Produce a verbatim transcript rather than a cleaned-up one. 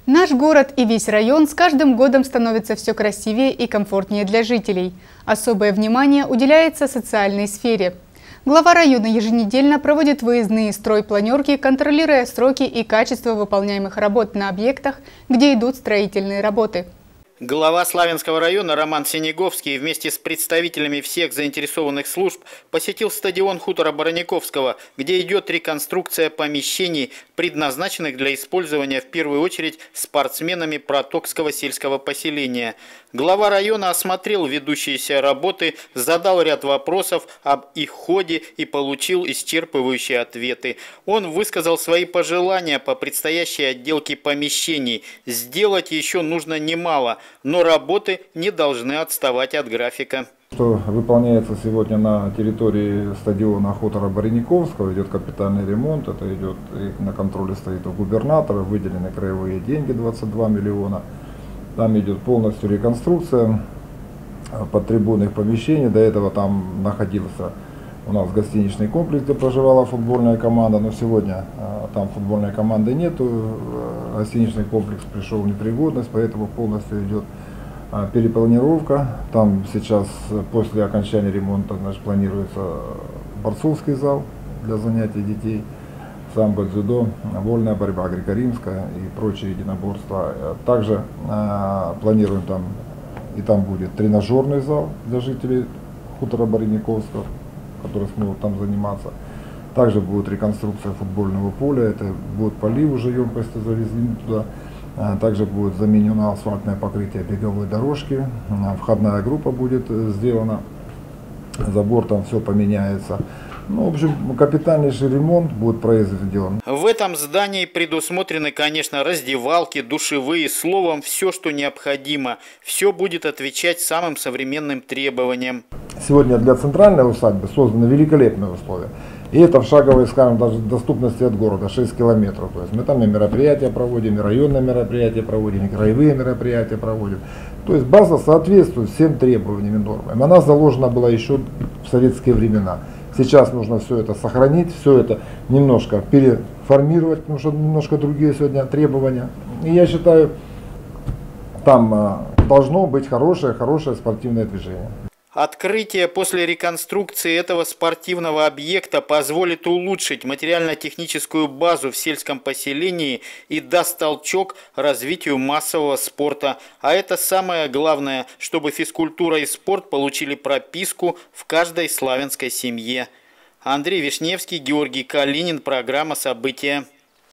Наш город и весь район с каждым годом становятся все красивее и комфортнее для жителей. Особое внимание уделяется социальной сфере. Глава района еженедельно проводит выездные стройпланерки, контролируя сроки и качество выполняемых работ на объектах, где идут строительные работы. Глава Славянского района Роман Синеговский вместе с представителями всех заинтересованных служб посетил стадион хутора Бараниковского, где идет реконструкция помещений, предназначенных для использования в первую очередь спортсменами Протокского сельского поселения. Глава района осмотрел ведущиеся работы, задал ряд вопросов об их ходе и получил исчерпывающие ответы. Он высказал свои пожелания по предстоящей отделке помещений. Сделать еще нужно немало, но работы не должны отставать от графика. Что выполняется сегодня на территории стадиона хутора Бараниковского, идет капитальный ремонт, это идет, на контроле стоит у губернатора, выделены краевые деньги двадцать два миллиона. Там идет полностью реконструкция подтрибунных помещений. До этого там находился у нас гостиничный комплекс, где проживала футбольная команда, но сегодня там футбольной команды нету, гостиничный комплекс пришел в непригодность, поэтому полностью идет перепланировка. Там сейчас после окончания ремонта, значит, планируется борцовский зал для занятий детей, самбо, дзюдо, вольная борьба, греко-римская и прочие единоборства. Также э, планируем там, и там будет тренажерный зал для жителей хутора Бараниковского, которые смогут там заниматься. Также будет реконструкция футбольного поля, это будут поли уже емкости завезены туда. Также будет заменено асфальтное покрытие беговой дорожки, входная группа будет сделана, забор там все поменяется. Ну, в общем, капитальнейший ремонт будет произведен. В этом здании предусмотрены, конечно, раздевалки, душевые, словом, все, что необходимо. Все будет отвечать самым современным требованиям. Сегодня для центральной усадьбы созданы великолепные условия. И это в шаговой, скажем, даже доступности от города, шесть километров. То есть мы там и мероприятия проводим, и районные мероприятия проводим, и краевые мероприятия проводим. То есть база соответствует всем требованиям и нормам. Она заложена была еще в советские времена. Сейчас нужно все это сохранить, все это немножко переформировать, потому что немножко другие сегодня требования. И я считаю, там должно быть хорошее, хорошее спортивное движение. Открытие после реконструкции этого спортивного объекта позволит улучшить материально-техническую базу в сельском поселении и даст толчок развитию массового спорта. А это самое главное, чтобы физкультура и спорт получили прописку в каждой славянской семье. Андрей Вишневский, Георгий Калинин, программа «События».